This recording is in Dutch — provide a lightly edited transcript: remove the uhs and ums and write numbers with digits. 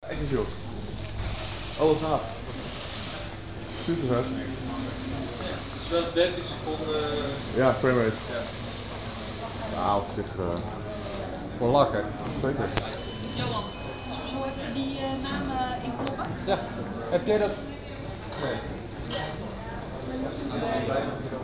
Echt joh. Oh, wat gaaf. Super vet. Het is wel 30 seconden. Ja, frame rate. Ja. Ja, op zich Voor lakken. zeker. Johan, zo even die namen inkloppen? Ja, heb jij dat? Nee.